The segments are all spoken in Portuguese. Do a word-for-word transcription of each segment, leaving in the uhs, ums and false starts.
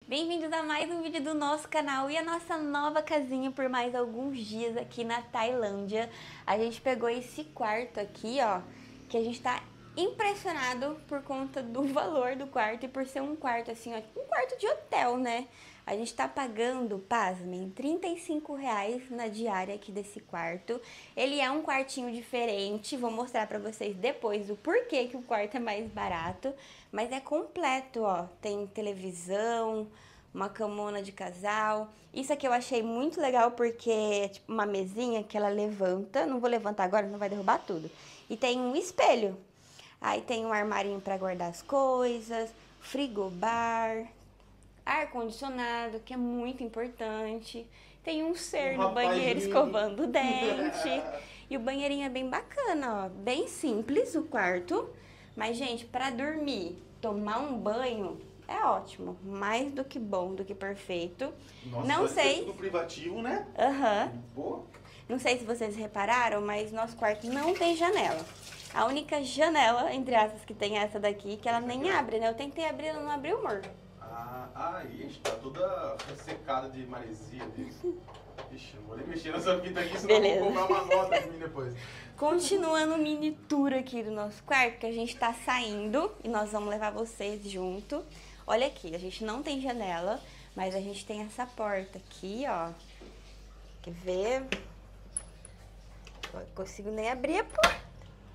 Bem-vindos a mais um vídeo do nosso canal e a nossa nova casinha por mais alguns dias aqui na Tailândia. A gente pegou esse quarto aqui, ó, que a gente tá impressionado por conta do valor do quarto e por ser um quarto assim, ó, um quarto de hotel, né? A gente tá pagando, pasmem, trinta e cinco reais na diária aqui desse quarto. Ele é um quartinho diferente, vou mostrar pra vocês depois o porquê que o quarto é mais barato. Mas é completo, ó, tem televisão, uma camona de casal. Isso aqui eu achei muito legal porque é tipo uma mesinha que ela levanta, não vou levantar agora, não vai derrubar tudo. E tem um espelho. Aí tem um armarinho pra guardar as coisas, frigobar, ar-condicionado, que é muito importante. Tem um ser Um no banheiro rapazinho. escovando o dente. E o banheirinho é bem bacana, ó. Bem simples o quarto. Mas, gente, pra dormir, tomar um banho é ótimo. Mais do que bom, do que perfeito. Nossa, Não só sei. tudo privativo, né? Aham. Pô. Não sei se vocês repararam, mas nosso quarto não tem janela. A única janela, entre aspas, que tem é essa daqui, que ela nem abre, né? Eu tentei abrir, ela não abriu, amor. Ah, aí, está toda ressecada de maresia. De... Ixi, não vou nem mexer nessa fita aqui, senão Beleza. eu vou comprar uma nota de mim depois. Continuando o mini tour aqui do nosso quarto, que a gente tá saindo e nós vamos levar vocês junto. Olha aqui, a gente não tem janela, mas a gente tem essa porta aqui, ó. Quer ver? Não consigo nem abrir a porta.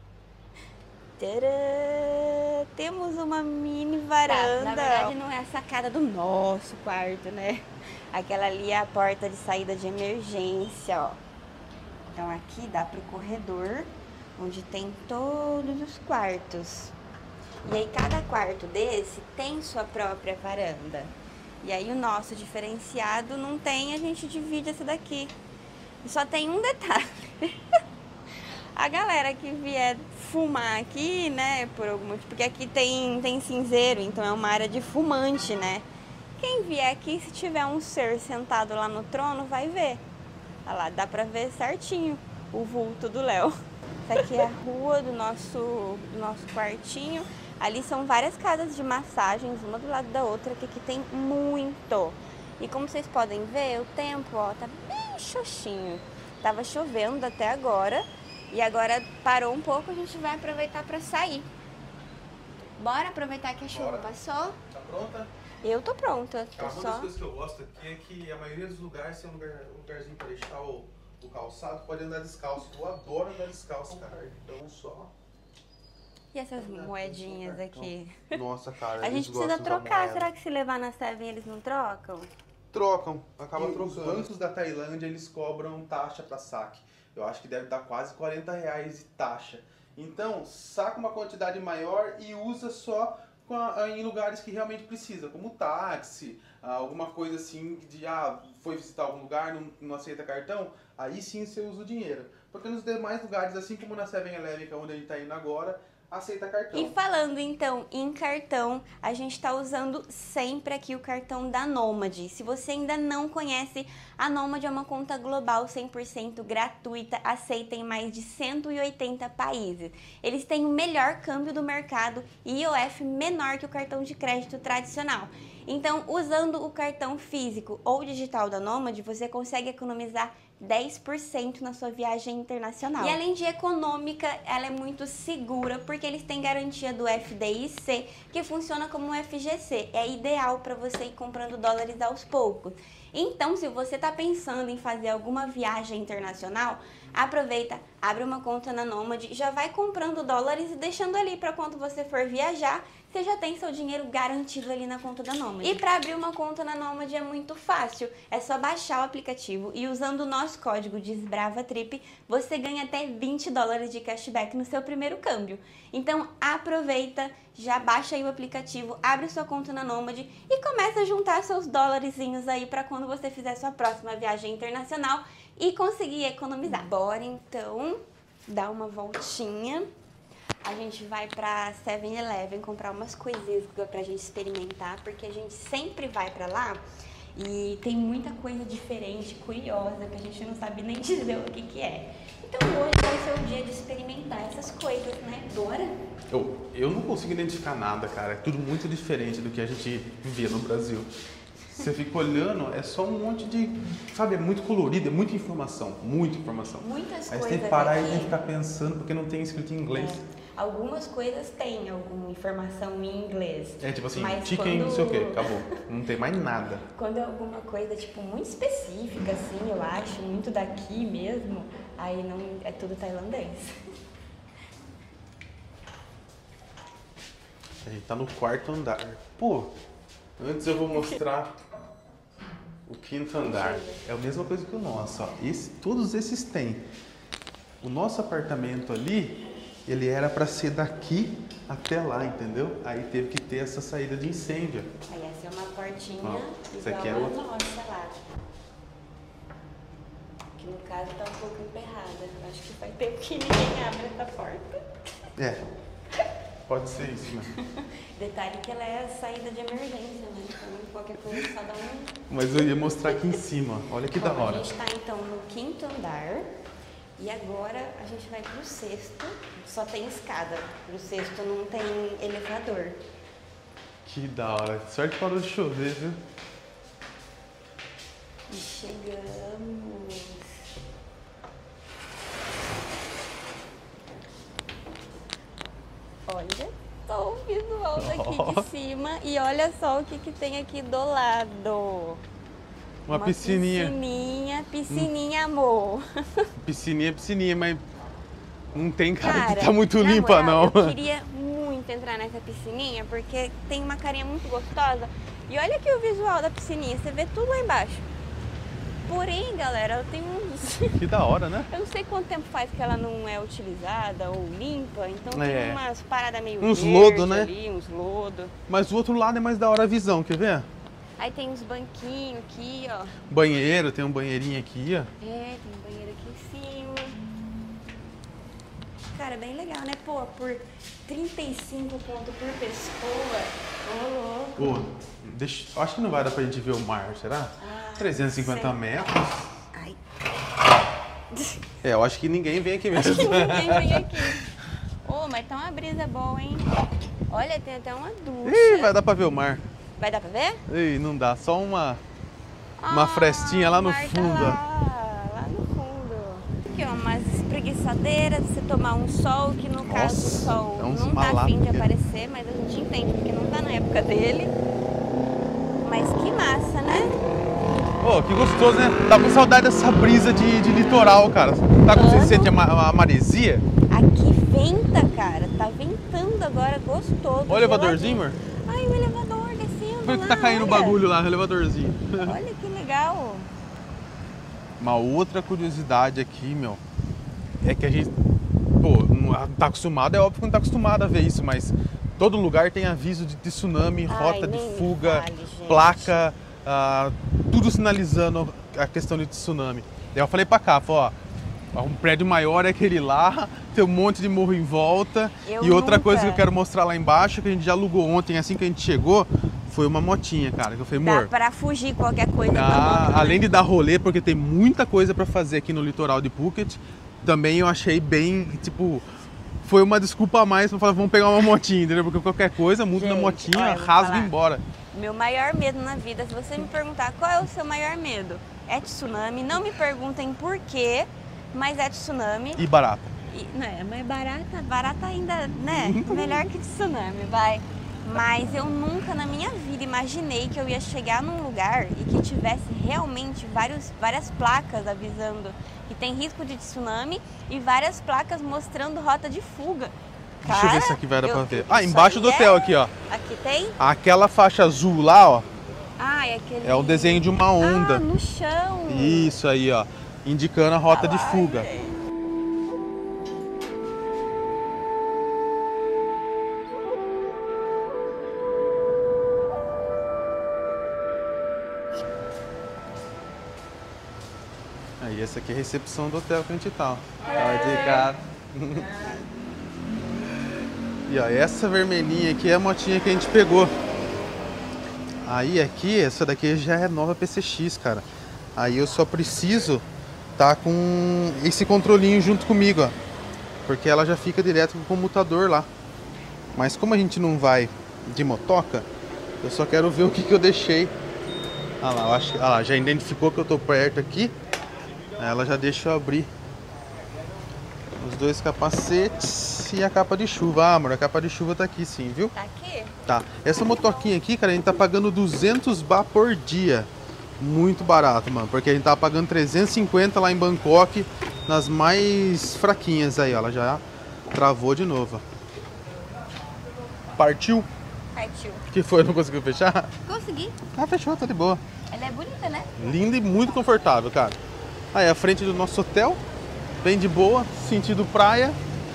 Tcharam! Temos uma mini varanda. Tá, na verdade não é a sacada do nosso quarto, né? Aquela ali é a porta de saída de emergência, ó. Então aqui dá pro corredor, onde tem todos os quartos. E aí cada quarto desse tem sua própria varanda. E aí o nosso diferenciado não tem, a gente divide essa daqui. E só tem um detalhe. A galera que vier fumar aqui, né, por algum motivo, porque aqui tem, tem cinzeiro, então é uma área de fumante, né? Quem vier aqui, se tiver um ser sentado lá no trono, vai ver. Olha lá, dá pra ver certinho o vulto do Léo. Essa aqui é a rua do nosso, do nosso quartinho. Ali são várias casas de massagens, uma do lado da outra, que aqui tem muito. E como vocês podem ver, o tempo, ó, tá bem xoxinho. Tava chovendo até agora. E agora parou um pouco, a gente vai aproveitar pra sair. Bora aproveitar que a chuva Bora. passou? Tá pronta? Eu tô pronta, tô Ah, uma só... das coisas que eu gosto aqui é que a maioria dos lugares tem um, lugar, um lugarzinho pra deixar o, o calçado, pode andar descalço. Eu adoro andar descalço, cara. Então só... E essas moedinhas aqui? Nossa, cara, A eles gente precisa gostam da trocar, moeda. será que se levar na Seven eles não trocam? Trocam, acaba trocando. Os bancos da Tailândia, eles cobram taxa para saque. Eu acho que deve dar quase quarenta reais de taxa. Então, saca uma quantidade maior e usa só com a- em lugares que realmente precisa, como táxi, ah, alguma coisa assim de, ah, foi visitar algum lugar, não, não aceita cartão, aí sim você usa o dinheiro. Porque nos demais lugares, assim como na seven eleven, que é onde a gente está indo agora, aceita cartão. E falando então em cartão, a gente tá usando sempre aqui o cartão da Nomad. Se você ainda não conhece, a Nomad é uma conta global cem por cento gratuita, aceita em mais de cento e oitenta países. Eles têm o melhor câmbio do mercado e I O F menor que o cartão de crédito tradicional. Então, usando o cartão físico ou digital da Nomad, você consegue economizar dez por cento na sua viagem internacional. E além de econômica, ela é muito segura porque eles têm garantia do F D I C, que funciona como um F G C. É ideal para você ir comprando dólares aos poucos. Então, se você está pensando em fazer alguma viagem internacional, aproveita, abre uma conta na Nomad, já vai comprando dólares e deixando ali para quando você for viajar, você já tem seu dinheiro garantido ali na conta da Nomad. E para abrir uma conta na Nomad é muito fácil, é só baixar o aplicativo e usando o nosso código DESBRAVATRIP, você ganha até vinte dólares de cashback no seu primeiro câmbio. Então aproveita, já baixa aí o aplicativo, abre sua conta na Nomad e começa a juntar seus dólarzinhos aí para quando você fizer sua próxima viagem internacional e conseguir economizar. Bora então dar uma voltinha. A gente vai pra seven eleven comprar umas coisinhas pra gente experimentar, porque a gente sempre vai pra lá e tem muita coisa diferente, curiosa, que a gente não sabe nem dizer o que que é. Então hoje vai ser o dia de experimentar essas coisas, né? Bora? Eu, eu não consigo identificar nada, cara. É tudo muito diferente do que a gente vê no Brasil. Você fica olhando, é só um monte de... Sabe, é muito colorido, é muita informação. Muita informação. Muitas Aí coisas você tem que parar aqui. e tem que ficar pensando porque não tem escrito em inglês. É. Algumas coisas têm alguma informação em inglês. É tipo assim, mas chicken, quando... não sei o que, acabou. Não tem mais nada. Quando é alguma coisa, tipo, muito específica, assim, eu acho, muito daqui mesmo, aí não é tudo tailandês. A gente tá no quarto andar. Pô, antes eu vou mostrar o quinto andar. É a mesma coisa que o nosso, ó. Esse, todos esses têm. O nosso apartamento ali, ele era para ser daqui até lá, entendeu? Aí teve que ter essa saída de incêndio. Aí essa é uma portinha Ó, igual essa aqui é a outra. nossa lá. Que no caso tá um pouco emperrada. Eu acho que faz tempo que ninguém abre essa porta. É, pode ser isso, né? Detalhe que ela é a saída de emergência, né? Então qualquer coisa só dá um... Mas eu ia mostrar aqui em cima, olha que da Bom, hora. a gente tá então no quinto andar. E agora a gente vai pro sexto, só tem escada. Pro sexto não tem elevador. Que da hora. Sorte que parou de chover, viu? E chegamos. Olha só o visual daqui Oh. de cima e olha só o que, que tem aqui do lado. Uma, piscininha. Piscininha, piscininha, amor. Piscininha, piscininha, mas não tem cara, Cara, que tá muito na limpa, moral, não. eu queria muito entrar nessa piscininha porque tem uma carinha muito gostosa. E olha aqui o visual da piscininha, você vê tudo lá embaixo. Porém, galera, ela tem uns... Que da hora, né? Eu não sei quanto tempo faz que ela não é utilizada ou limpa, então É. tem umas paradas meio Uns verde lodo, né? ali, uns lodo. Mas o outro lado é mais da hora a visão, quer ver? Aí tem uns banquinhos aqui, ó. Banheiro, tem um banheirinho aqui, ó. É, tem um banheiro aqui em cima. Cara, bem legal, né? Pô, por trinta e cinco conto por pessoa. Ô, louco. Pô, deixa, acho que não vai dar pra gente ver o mar, será? Ah, trezentos e cinquenta sei. metros. Ai. É, eu acho que ninguém vem aqui mesmo. Acho que ninguém vem aqui. Ô, mas tá uma brisa boa, hein? Olha, tem até uma ducha. Ih, vai dar pra ver o mar. Vai dar pra ver? Ih, não dá, só uma, uma frestinha lá no o mar tá fundo. ó. Lá, lá no fundo. Aqui, ó, umas espreguiçadeiras, você tomar um sol, que no caso o Nossa, sol é uns não tá afim de malápicos. aparecer, mas a gente entende porque não tá na época dele. Mas que massa, né? Ô, que gostoso, né? Tá com saudade dessa brisa de, de litoral, cara. Tá com você Amo. sente a, ma- a maresia? Aqui venta, cara. Tá ventando agora, gostoso. Olha o elevadorzinho, geladinho. amor. Ai, o elevador descendo Por que lá, tá caindo o olha. bagulho lá, o elevadorzinho? Olha que legal. Uma outra curiosidade aqui, meu, é que a gente, pô, não tá acostumado, é óbvio que não tá acostumado a ver isso, mas todo lugar tem aviso de tsunami, Ai, rota de nem me fuga, fale, gente. placa, ah, tudo sinalizando a questão de tsunami. Daí eu falei pra cá, falei, ó, um prédio maior é aquele lá, tem um monte de morro em volta. Eu e outra nunca- coisa que eu quero mostrar lá embaixo, que a gente já alugou ontem, assim que a gente chegou, foi uma motinha, cara, que eu falei, Dá amor, pra fugir qualquer coisa com a ah, moto, né? além de dar rolê, porque tem muita coisa pra fazer aqui no litoral de Phuket, também eu achei bem, tipo, foi uma desculpa a mais pra falar, vamos pegar uma motinha, entendeu? Porque qualquer coisa, muito na Gente, motinha, olha, eu vou rasga e falar. embora. Meu maior medo na vida, se você me perguntar qual é o seu maior medo, é tsunami. Não me perguntem por quê, mas é tsunami. E barata. E, não é, mas barata, barata ainda, né? Melhor que tsunami, vai. Mas eu nunca na minha vida imaginei que eu ia chegar num lugar e que tivesse realmente vários, várias placas avisando que tem risco de tsunami e várias placas mostrando rota de fuga. Deixa eu ver Cara, se aqui vai dar eu- pra ver. isso Ah, embaixo aí do é- hotel aqui, ó. Aqui tem? Aquela faixa azul lá, ó, Ah, é aquele... é o desenho de uma onda. Ah, no chão. Isso aí, ó, indicando a rota de Ai, fuga. gente. Aí, essa aqui é a recepção do hotel que a gente tá, ó. Obrigado. E ó, essa vermelhinha aqui é a motinha que a gente pegou. Aí aqui, essa daqui já é nova P C X, cara. Aí eu só preciso tá com esse controlinho junto comigo, ó. Porque ela já fica direto com o comutador lá. Mas como a gente não vai de motoca, eu só quero ver o que, que eu deixei Ah lá, eu acho que, ah lá, já identificou que eu tô perto aqui. Ela já deixa eu abrir os dois capacetes e a capa de chuva. Ah, amor, a capa de chuva tá aqui sim, viu? Tá aqui? Tá. Essa motoquinha aqui, cara, a gente tá pagando duzentos baht por dia. Muito barato, mano. Porque a gente tava pagando trezentos e cinquenta lá em Bangkok, nas mais fraquinhas aí, ó. Ela já travou de novo. Partiu? Partiu. Que foi? Não conseguiu fechar? Consegui. Ah, fechou, tá de boa. Ela é bonita, né? Linda e muito confortável, cara. Aí, a frente do nosso hotel, bem de boa, sentido praia.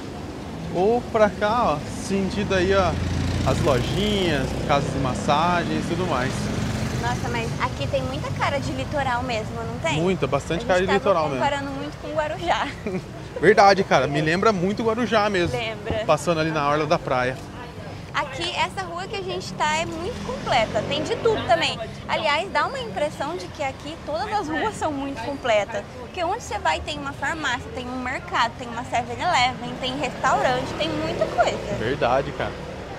Ou pra cá, ó, sentido aí, ó, as lojinhas, casas de massagens e tudo mais. Nossa, mas aqui tem muita cara de litoral mesmo, não tem? Muita, bastante cara de litoral mesmo. comparando muito com Guarujá. Verdade, cara, me lembra muito Guarujá mesmo. Lembra. Passando ali na orla da praia. Aqui, essa rua que a gente tá é muito completa, tem de tudo também. Aliás, dá uma impressão de que aqui todas as ruas são muito completas. Porque onde você vai tem uma farmácia, tem um mercado, tem uma seven eleven, tem restaurante, tem muita coisa. Verdade, cara.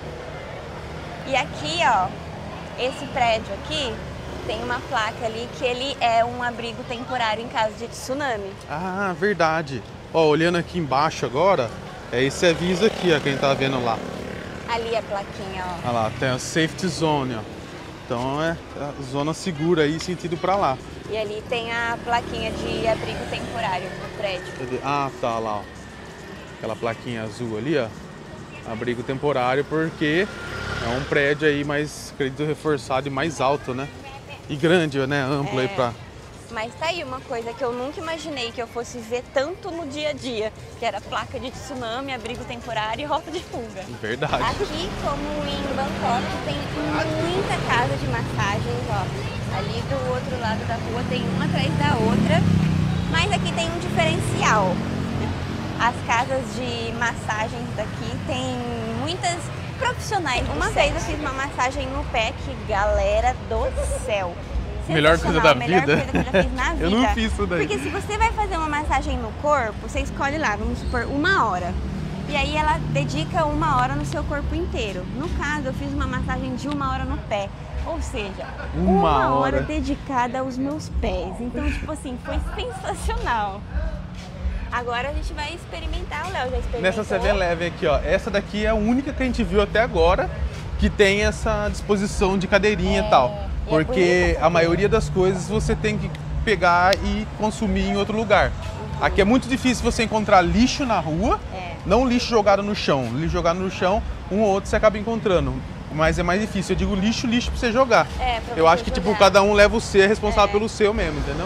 E aqui, ó, esse prédio aqui, tem uma placa ali que ele é um abrigo temporário em caso de tsunami. Ah, verdade. Ó, olhando aqui embaixo agora, é esse aviso aqui, ó, que a gente tá vendo lá. Ali a plaquinha, ó. Olha lá, tem a safety zone, ó. Então é a zona segura aí, sentido pra lá. E ali tem a plaquinha de abrigo temporário no prédio. Ah, tá lá, ó. Aquela plaquinha azul ali, ó. Abrigo temporário, porque é um prédio aí mais, acredito, reforçado e mais alto, né? E grande, né? Amplo É. aí pra... Mas tá aí uma coisa que eu nunca imaginei que eu fosse ver tanto no dia a dia, que era placa de tsunami, abrigo temporário e rota de fuga. Verdade. Aqui, como em Bangkok, tem muita casa de massagens, ó. Ali do outro lado da rua tem uma atrás da outra, mas aqui tem um diferencial. As casas de massagens daqui tem muitas profissionais. Uma vez eu fiz uma massagem no pé, que galera do céu. Melhor coisa da melhor vida? coisa que eu já fiz na vida. Eu não fiz isso daí. Porque se você vai fazer uma massagem no corpo, você escolhe lá, vamos supor, uma hora. E aí ela dedica uma hora no seu corpo inteiro. No caso, eu fiz uma massagem de uma hora no pé. Ou seja, Uma uma, hora. hora dedicada aos meus pés. Então, tipo assim, foi sensacional. Agora a gente vai experimentar, o Léo já experimentou. Nessa seven eleven aqui, ó. Essa daqui é a única que a gente viu até agora que tem essa disposição de cadeirinha É, e tal. e é Porque bonita a maioria das coisas você tem que pegar e consumir em outro lugar. Uhum. Aqui é muito difícil você encontrar lixo na rua, É. não lixo jogado no chão. Lixo jogado no chão, um ou outro você acaba encontrando. Mas é mais difícil. Eu digo lixo, lixo pra você jogar. É, pra Eu você acho que tipo, jogar. cada um leva o seu, é responsável É. pelo seu mesmo, entendeu?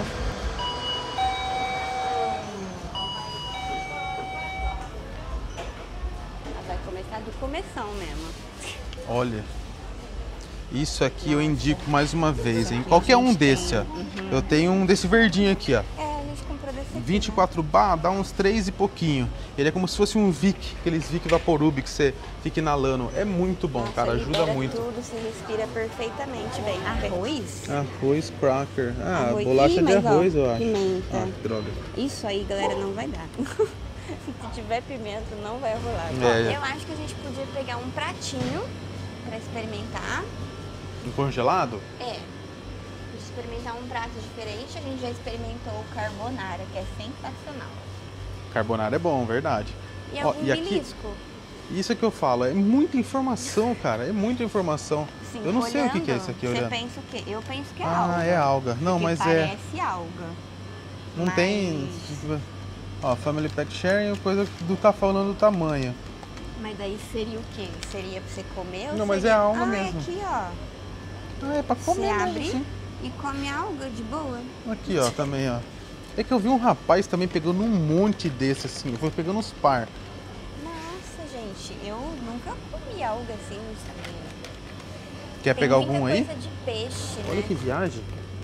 Vai começar do começão mesmo. Olha, isso aqui eu indico mais uma vez, hein? aqui Qualquer a um gente desse, tem. ó. Uhum. Eu tenho um desse verdinho aqui, ó. É, a gente comprou desse aqui. vinte e quatro baht, dá uns três e pouquinho. Ele é como se fosse um Vic, aqueles Vic Vaporub que você fica inalando. É muito bom, Nossa, cara, ajuda libera muito. tudo, se respira perfeitamente bem. Arroz? Arroz cracker. Ah, Arroz. bolacha Ih, de mas, ó, arroz, eu acho. pimenta. Ah, que droga. Isso aí, galera, não vai dar. Se tiver pimenta, não vai rolar. É, é. Eu acho que a gente podia pegar um pratinho pra experimentar. Um congelado? É. Experimentar um prato diferente. A gente já experimentou o carbonara, que é sensacional. Carbonara é bom, verdade. E Ó, algum e aqui- belisco. Isso é que eu falo, é muita informação, cara. É muita informação. Sim, eu não sei o que que é olhando, isso aqui, Você olhando. pensa o quê? Eu penso que é Ah, alga. é alga. Não, porque mas é... parece alga. Não Mas- tem... Ó, Family Pack Sharing, coisa do tá falando do tamanho. Mas daí seria o quê? Seria pra você comer? ou Não, mas seria... é alga ah, mesmo. É aqui, ó. Ah, é pra Você comer mesmo, abre sim. e come a alga de boa. Aqui, ó, também, ó. É que eu vi um rapaz também pegando um monte desse, assim. Eu fui pegando uns par. Nossa, gente, eu nunca comi alga assim, sabe? Quer Tem pegar muita algum aí? coisa de peixe, Olha né? que viagem.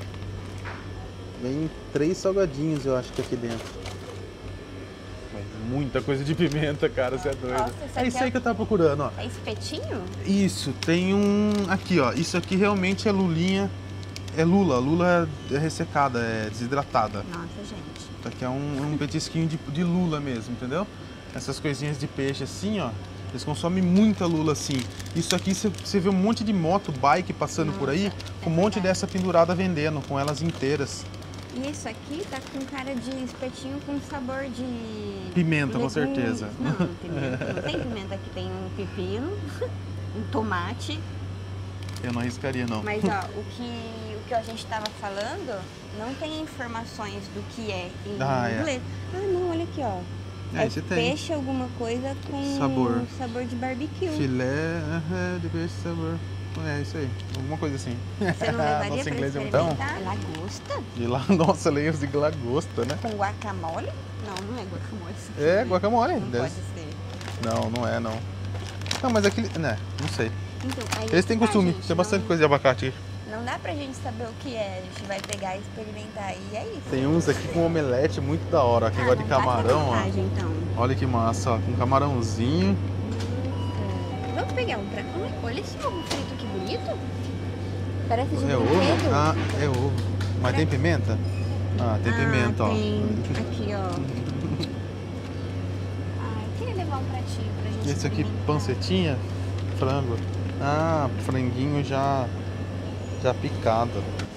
Vem três salgadinhos, eu acho que aqui dentro. Mas muita coisa de pimenta, cara, você é doido. Nossa, isso é aqui isso é- aí que eu tava procurando, ó. É espetinho? Isso, tem um... Aqui, ó. Isso aqui realmente é lulinha. É lula. Lula é ressecada, é desidratada. Nossa, gente. Isso aqui é um, um petisquinho de, de lula mesmo, entendeu? Essas coisinhas de peixe assim, ó. Eles consomem muita lula assim. Isso aqui você vê um monte de moto, bike passando Nossa, por aí, com um monte dessa pendurada vendendo, com elas inteiras. E isso aqui tá com cara de espetinho com sabor de... Pimenta, legumes. Com certeza. Não, pimenta. Não tem pimenta aqui, tem um pepino, um tomate. Eu não arriscaria, não. Mas, ó, o que, o que a gente tava falando não tem informações do que é em ah, inglês. É. Ah, não, olha aqui, ó. É, é tem. Peixe alguma coisa com sabor, sabor de barbecue. Filé uh, de peixe sabor. É isso aí, alguma coisa assim. Você não levaria Nossa, pra inglês experimentar? É muito... Lagosta? De lá, nossa, leio de lagosta, né? Com guacamole? Não, não é guacamole. É, guacamole. Não deve... pode ser. Não, não é, não. Não, mas aquele... né, não sei. Então, aí Eles têm tá, costume, gente, tem bastante não... coisa de abacate. Não dá pra gente saber o que é, a gente vai pegar e experimentar e é isso. Tem uns aqui com omelete muito da hora, quem ah, gosta de camarão, ó. Vontade, então. Olha que massa, ó, com camarãozinho. Hum, vamos pegar um pra... Olha esse ovo frito, que bonito. Parece de É ovo? brinquedo. Ah, é ovo. Mas tem pimenta? Ah, tem ah, pimenta, tem. ó. Aqui, ó. Ah, eu queria levar um pratinho pra gente Esse aqui, experimentar. pancetinha, frango. Ah, franguinho já, já picado.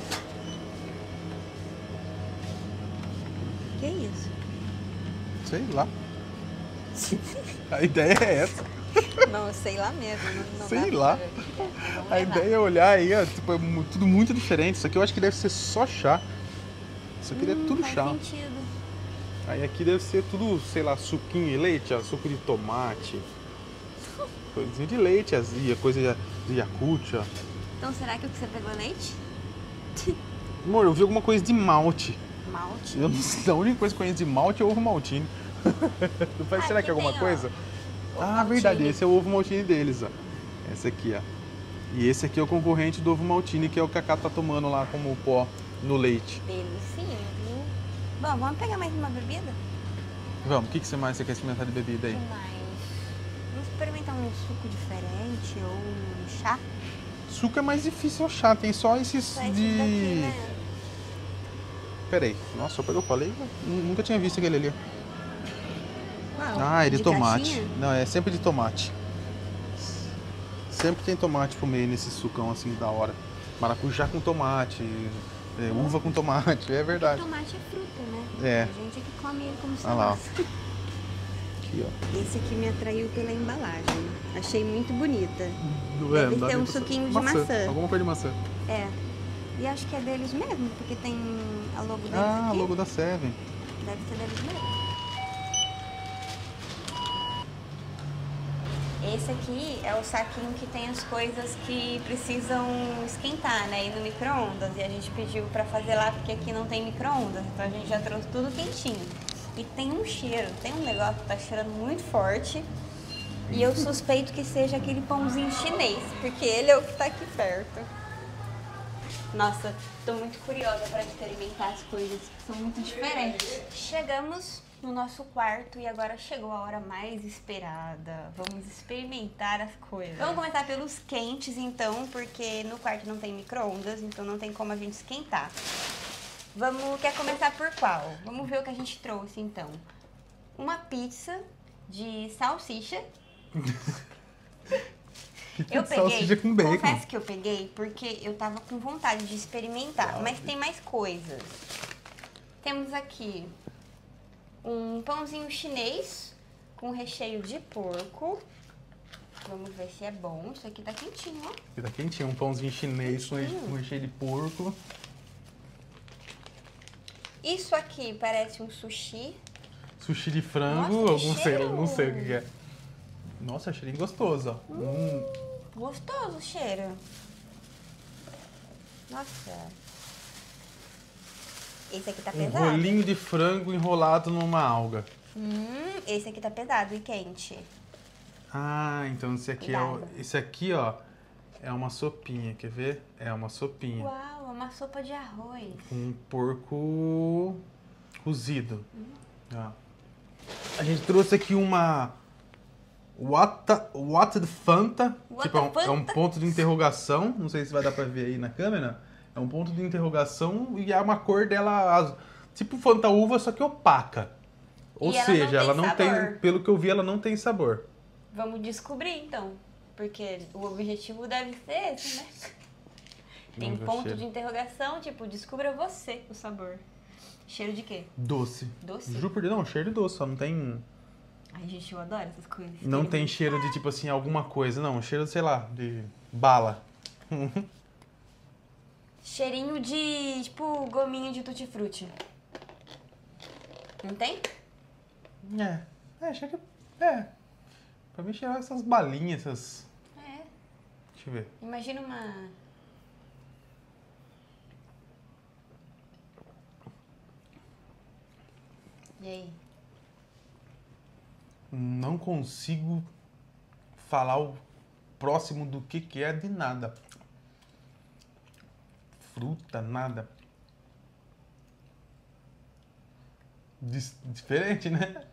Que isso? Sei lá. A ideia é essa. Não, sei lá mesmo. Não, não sei lá. A ideia é olhar aí, ó, tipo, é tudo muito diferente. Isso aqui eu acho que deve ser só chá. Isso aqui hum, deve tudo faz chá. Sentido. Aí aqui deve ser tudo, sei lá, suquinho e leite, ó, suco de tomate. Coisinha de leite, azia, coisa de Yakult, ó. Então será que o que você pegou é leite? Amor, eu vi alguma coisa de malte. Malte? Eu não sei, a única coisa que eu conheço de malte é ovo maltine. ah, será que é alguma tem, coisa? Ó, ah, maltine. Verdade, esse é o ovo maltine deles, ó. Esse aqui, ó. E esse aqui é o concorrente do ovo maltine, que é o que a Cata tá tomando lá como pó no leite. Delicinha, viu? Bom, vamos pegar mais uma bebida? Vamos, o que, que você mais você quer experimentar de bebida aí? O que mais? Vamos experimentar um suco diferente ou um chá? Suco é mais difícil achar, tem só esses Só de... esses daqui, né? Peraí, nossa, só que eu falei, eu nunca tinha visto aquele ali. Uau, ah, é de, de tomate. Caixinha? Não, é sempre de tomate. Sempre tem tomate pro meio nesse sucão assim da hora. Maracujá com tomate, é, uva com tomate, é verdade. Porque tomate é fruta, né? É. A gente é que come ele como se Olha lá. fosse. Aqui, ó. Esse aqui me atraiu pela embalagem. Achei muito bonita. Não é, Deve não ter dá um nem pra- suquinho de maçã. maçã. Alguma coisa de maçã. É. E acho que é deles mesmo, porque tem a logo deles Ah, aqui. logo da Seven. Deve ser deles mesmo. Esse aqui é o saquinho que tem as coisas que precisam esquentar, né? Ir no micro-ondas. E a gente pediu pra fazer lá porque aqui não tem micro-ondas. Então a gente já trouxe tudo quentinho. E tem um cheiro, tem um negócio que tá cheirando muito forte. E eu suspeito que seja aquele pãozinho chinês, porque ele é o que tá aqui perto. Nossa, tô muito curiosa pra experimentar as coisas que são muito diferentes. Chegamos no nosso quarto e agora chegou a hora mais esperada. Vamos experimentar as coisas. Vamos começar pelos quentes, então, porque no quarto não tem micro-ondas, então não tem como a gente esquentar. Vamos, quer começar por qual? Vamos ver o que a gente trouxe, então. Uma pizza de salsicha. Eu peguei, salsicha com bacon. confesso que eu peguei porque eu tava com vontade de experimentar, mas tem mais coisas. Temos aqui um pãozinho chinês com recheio de porco. Vamos ver se é bom. Isso aqui tá quentinho, ó. Aqui tá quentinho, um pãozinho chinês com Quentinho. com recheio de porco. Isso aqui parece um sushi. Sushi de frango, Nossa, algum que sei, cheiro. não sei o que é. Nossa, cheirinho gostoso, ó. Hum. Gostoso o cheiro. Nossa. Esse aqui tá Um pesado. rolinho de frango enrolado numa alga. Hum, esse aqui tá pesado e quente. Ah, então esse aqui é o, Cuidado. esse aqui, ó, é uma sopinha, quer ver? É uma sopinha Uau, é uma sopa de arroz. com porco cozido. Hum. Ó. A gente trouxe aqui uma What the, what the Fanta, What tipo, é the um, é um Fanta? ponto de interrogação, não sei se vai dar pra ver aí na câmera. É um ponto de interrogação e é uma cor dela, az- tipo Fanta uva, só que opaca. Ou E ela seja, não tem ela não tem, sabor. pelo que eu vi, ela não tem sabor. Vamos descobrir, então. Porque o objetivo deve ser esse, né? Tem Vamos ver o ponto cheiro. de interrogação, tipo, descubra você o sabor. Cheiro de quê? Doce. Doce? Juro por Deus, não, cheiro de doce, só não tem... Ai, gente, eu adoro essas coisas. Não tem Experimenta. cheiro de, tipo assim, alguma coisa. Não, cheiro, sei lá, de bala. Cheirinho de, tipo, gominho de tutti-frutti. Não tem? É, é, cheiro de... É. Pra mim, cheirar essas balinhas, essas... É. Deixa eu ver. Imagina uma... E aí? Não consigo falar o próximo do que que é de nada. Fruta, nada. Dis- diferente, né?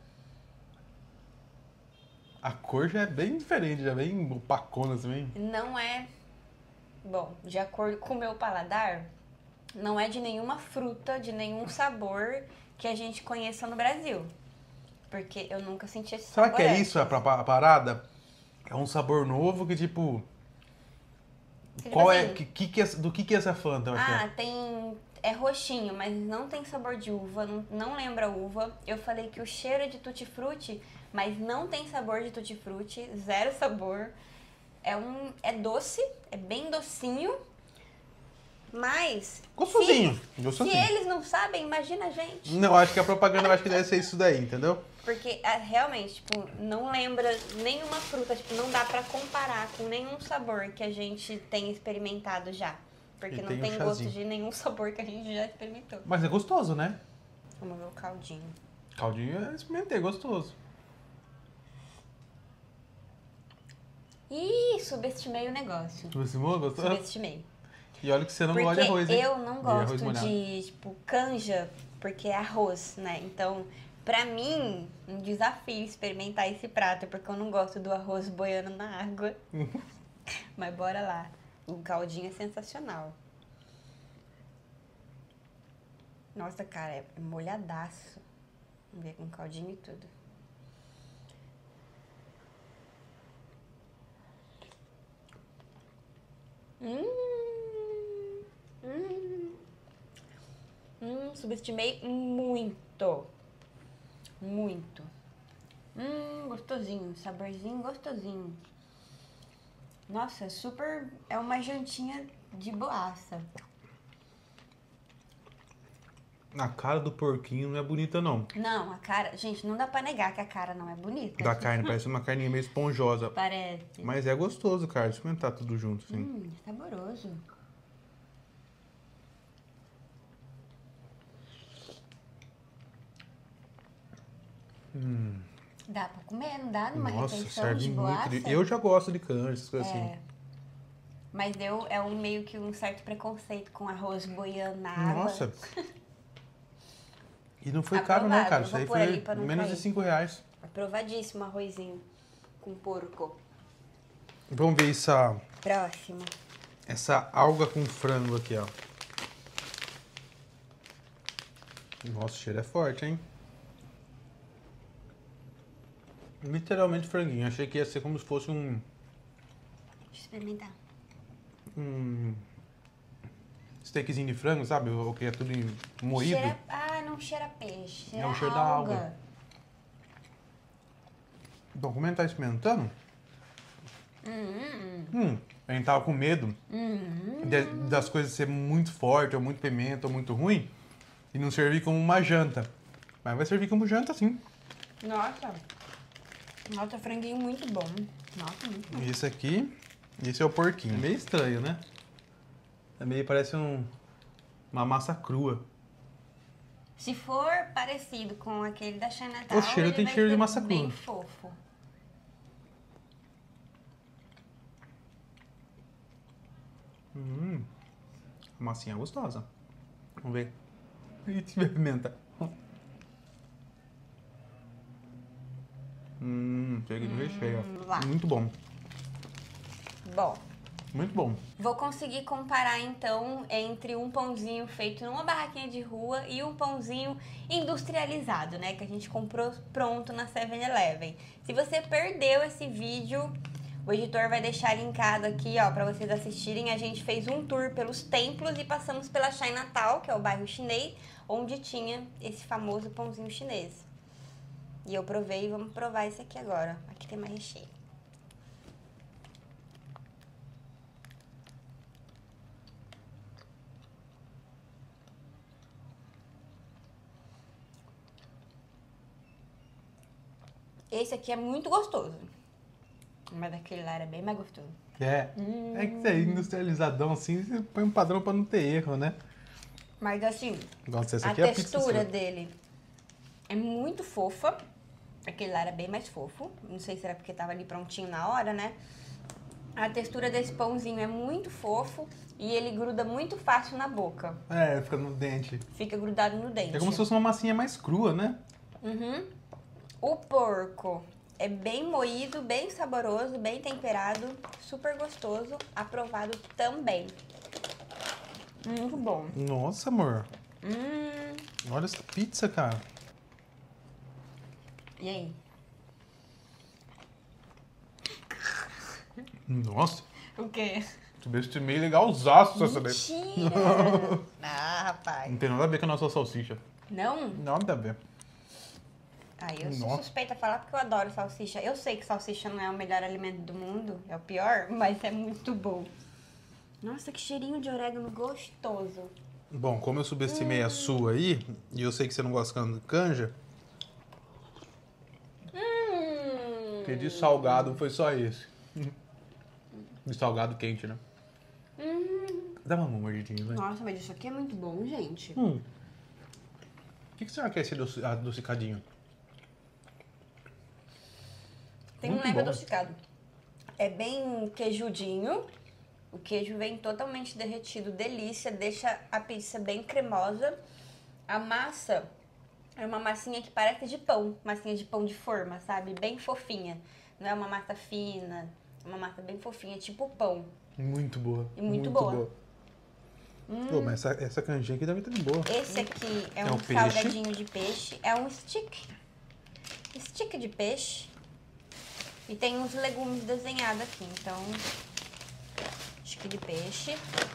A cor já é bem diferente, já é bem opacona, assim. Bem... Não é... Bom, de acordo com o meu paladar, não é de nenhuma fruta, de nenhum sabor que a gente conheça no Brasil. Porque eu nunca senti esse Será sabor que é antes. isso a, pra- a parada? É um sabor novo que, tipo... Tipo Qual é, assim, que, que que é... Do que que é essa Fanta? Eu acho que é? Ah, tem... É roxinho, mas não tem sabor de uva, não, não lembra uva. Eu falei que o cheiro é de tutti-frutti, mas não tem sabor de tutti-frutti, zero sabor. É um... É doce, é bem docinho, mas... Gostosinho, Se, se gostosinho. eles não sabem, imagina a gente. Não, acho que a propaganda eu acho que deve ser isso daí, entendeu? Porque ah, realmente, tipo, não lembra nenhuma fruta, tipo, não dá pra comparar com nenhum sabor que a gente tem experimentado já. Porque E não tem um tem gosto chazinho. de nenhum sabor que a gente já experimentou. Mas é gostoso, né? Vamos ver o caldinho. Caldinho eu experimentei, gostoso. Ih, subestimei o negócio. Você gostou? Subestimei. E olha que você não Porque gosta de arroz, hein? eu não De arroz gosto molhado. de, tipo, canja, porque é arroz, né? Então, pra mim, um desafio experimentar esse prato, porque eu não gosto do arroz boiando na água. Mas bora lá. O caldinho é sensacional. Nossa, cara, é molhadaço. Vamos ver com caldinho e tudo. Hum, hum, hum, subestimei muito. Muito. Hum, gostosinho. Saborzinho gostosinho. Nossa, super... É uma jantinha de boaça. A cara do porquinho não é bonita, não. Não, a cara... Gente, não dá pra negar que a cara não é bonita. Da carne, parece uma carninha meio esponjosa. Parece. Mas é gostoso, cara, experimentar tudo junto, assim. Hum, saboroso. Hum. Dá pra comer, não dá? Numa Nossa, refeição serve de muito. boaça? De... Eu já gosto de canja, essas coisas É. assim. Mas eu, é um meio que um certo preconceito com arroz boiando na água. Nossa. E não foi caro, não, Aprovado, cara. eu Isso vou aí pôr ali foi pra não menos cair. de cinco reais. Aprovadíssimo arrozinho com porco. Vamos ver essa, Próximo. essa alga com frango aqui, ó. Nossa, o cheiro é forte, hein? Literalmente franguinho. Achei que ia ser como se fosse um... Deixa eu experimentar. um steakzinho de frango, sabe? O que é tudo em- moído. Cheira... Ah, não cheira peixe. Cheira É o cheiro da alga. alga. Então, como a gente tá experimentando, Hum, hum, a gente tava com medo hum, de- das coisas ser muito forte, ou muito pimenta, ou muito ruim, e não servir como uma janta. Mas vai servir como janta, sim. Nossa. Nossa, franguinho muito bom. Nossa, muito bom. E esse aqui, esse é o porquinho. É meio estranho, né? É meio, parece um, uma massa crua. Se for parecido com aquele da Chinatown, O cheiro ele tem vai cheiro de ser massa bem crua. fofo. Hum, a massinha é gostosa. Vamos ver. E tiver pimenta. Hum, chega de recheio, lá. ó. Muito bom. Bom, Muito bom. Vou conseguir comparar, então, entre um pãozinho feito numa barraquinha de rua e um pãozinho industrializado, né? Que a gente comprou pronto na seven eleven. Se você perdeu esse vídeo, o editor vai deixar linkado aqui, ó, pra vocês assistirem. A gente fez um tour pelos templos e passamos pela Chinatown, que é o bairro chinês, onde tinha esse famoso pãozinho chinês. E eu provei, vamos provar esse aqui agora. Aqui tem mais recheio. Esse aqui é muito gostoso. Mas aquele lá era bem mais gostoso. É. Hum. É que você é industrializadão assim, você põe um padrão pra não ter erro, né? Mas assim, Nossa, essa a aqui é a textura pizza dele é muito fofa. Aquele lá era bem mais fofo. Não sei se era porque tava ali prontinho na hora, né? A textura desse pãozinho é muito fofo e ele gruda muito fácil na boca. É, fica no dente. Fica grudado no dente. É como se fosse uma massinha mais crua, né? Uhum. O porco é bem moído, bem saboroso, bem temperado, super gostoso, aprovado também. Muito bom. Nossa, amor. Hum. Olha essa pizza, cara. E aí? Nossa. O quê? Subestimei legalzaço essa daí. Mentira! Ah, rapaz. Não tem nada a ver com a nossa salsicha. Não? Nada a ver. Ah, eu sou Nossa. suspeita a falar porque eu adoro salsicha. Eu sei que salsicha não é o melhor alimento do mundo, é o pior, mas é muito bom. Nossa, que cheirinho de orégano gostoso. Bom, como eu subestimei hum. a sua aí, e eu sei que você não gosta de canja, hum. porque de salgado foi só esse. De salgado quente, né? Hum. Dá uma mordidinha, vai. Nossa, mas isso aqui é muito bom, gente. Hum. O que, que será que é esse adocic- adocicadinho? Tem Muito um leve bom. adocicado. É bem queijudinho. O queijo vem totalmente derretido, delícia, deixa a pizza bem cremosa. A massa é uma massinha que parece de pão, massinha de pão de forma, sabe? Bem fofinha. Não é uma massa fina, é uma massa bem fofinha, tipo pão. Muito boa. E muito boa. Hum. Pô, mas essa, essa canjinha aqui deve estar de boa. Esse aqui é, É um um peixe. salgadinho de peixe, é um stick. Stick de peixe. E tem uns legumes desenhados aqui, então... Stick de peixe.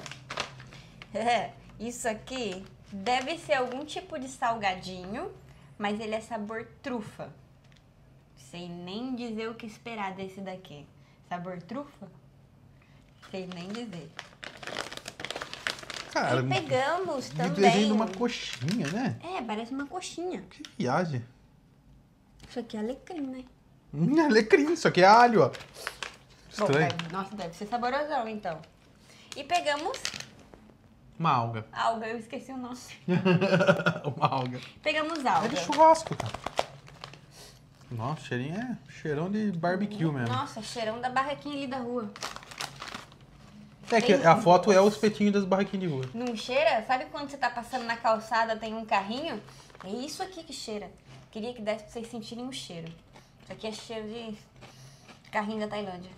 Isso aqui deve ser algum tipo de salgadinho, mas ele é sabor trufa. Sei nem dizer o que esperar desse daqui. Sabor trufa? Sei nem dizer. Cara, e pegamos de também... desenho de uma coxinha, né? É, parece uma coxinha. Que viagem. Isso aqui é alecrim, né? Hum, alecrim, isso aqui é alho, ó. Estranho. Bom, deve- nossa, deve ser saborosão, então. E pegamos Uma alga. alga, eu esqueci o nome. Uma alga. Pegamos É de alga. churrasco, cara. Nossa, cheirinho é cheirão de barbecue mesmo. Nossa, cheirão da barraquinha ali da rua. É que a foto é o espetinho das barraquinhas de rua. Não cheira? Sabe quando você tá passando na calçada, tem um carrinho? É isso aqui que cheira. Queria que desse pra vocês sentirem o cheiro. Isso aqui é cheiro de carrinho da Tailândia.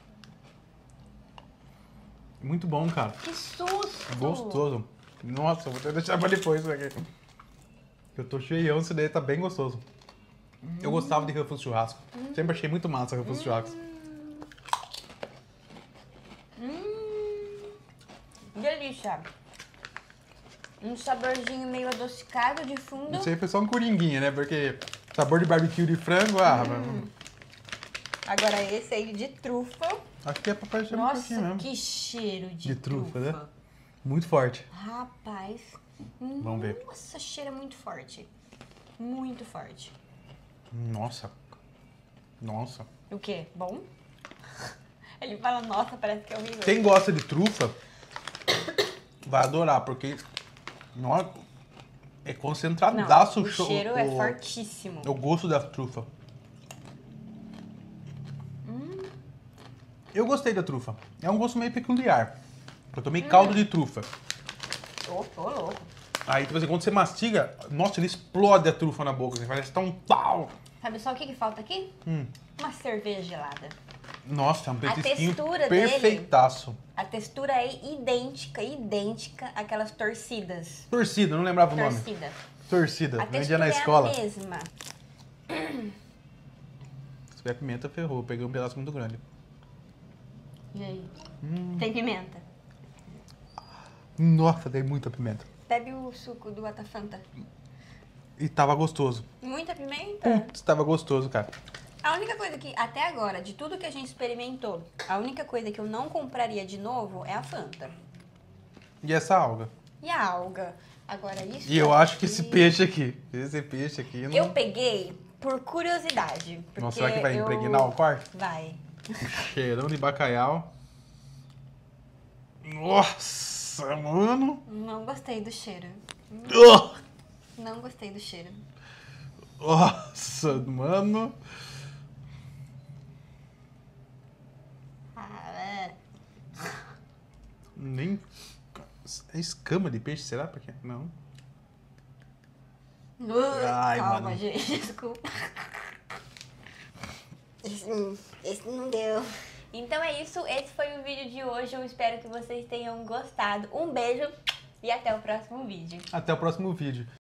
Muito bom, cara. Que susto! Gostoso. Nossa, vou até deixar pra depois isso aqui. Eu tô cheião, isso daí tá bem gostoso. Hum. Eu gostava de Ruffles churrasco. Hum. Sempre achei muito massa Ruffles hum. churrasco. Hum. Delícia. Um saborzinho meio adocicado de fundo. Isso aí foi só um coringuinha, né? Porque sabor de barbecue de frango, ah, hum. Agora esse aí de trufa. Acho que é pra parecer um Nossa, pouquinho mesmo. que cheiro de, De trufa, trufa, né? Muito forte. Rapaz. Vamos ver. Nossa, cheira muito forte. Muito forte. Nossa. Nossa. O quê? Bom? Ele fala, nossa, parece que é horrível. Quem gosta de trufa vai adorar, porque nossa, é concentradaço. Não, o cheiro o, é fortíssimo. O gosto da trufa. Hum. Eu gostei da trufa. É um gosto meio peculiar. Eu tomei hum. caldo de trufa. Ô, tô louco. Aí, tipo assim, quando você mastiga, nossa, ele explode a trufa na boca. Você parece que tá um pau. Sabe só o que, que falta aqui? Hum. Uma cerveja gelada. Nossa, é um petisquinho textura dele- perfeitaço. A textura é idêntica, idêntica àquelas torcidas. Torcida, não lembrava o nome. Torcida. Torcida, A vendia textura na é escola. a mesma. Se tiver pimenta, ferrou. Peguei um pedaço muito grande. E aí? Hum. Tem pimenta? Nossa, tem muita pimenta. Bebe o suco do Atafanta. E tava gostoso. Muita pimenta? Putz, tava gostoso, cara. A única coisa que, até agora, de tudo que a gente experimentou, a única coisa que eu não compraria de novo é a Fanta. E essa alga? E a alga. Agora isso E eu aqui- acho que esse peixe aqui, esse peixe aqui... Não... Eu peguei por curiosidade. Porque Nossa, será que vai eu... impregnar o quarto? Vai. Cheirão de bacalhau. Nossa, mano. Não gostei do cheiro. Oh! Não gostei do cheiro. Nossa, mano. Ah, é. Nem... É escama de peixe, será? Porque não. Ai, Calma, mano. gente, desculpa. Esse, esse não deu. Então é isso, esse foi o vídeo de hoje. Eu espero que vocês tenham gostado. Um beijo e até o próximo vídeo. Até o próximo vídeo.